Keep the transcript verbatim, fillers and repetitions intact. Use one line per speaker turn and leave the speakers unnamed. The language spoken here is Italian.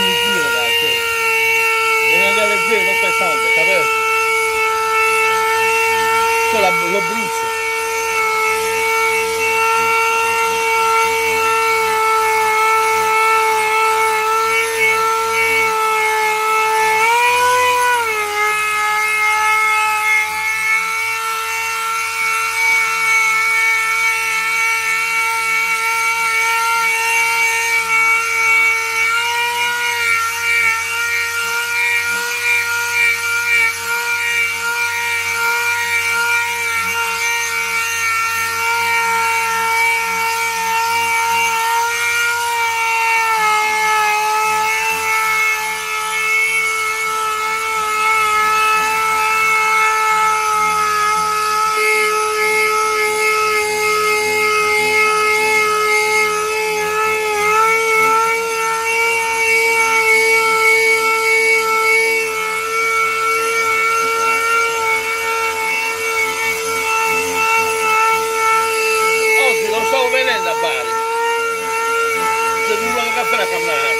vicino, ragazzi. Devi andare leggero, non pesante, capito? Solo lo bruzzo. Stavo venendo a Bari, c'è un caffè a camminare.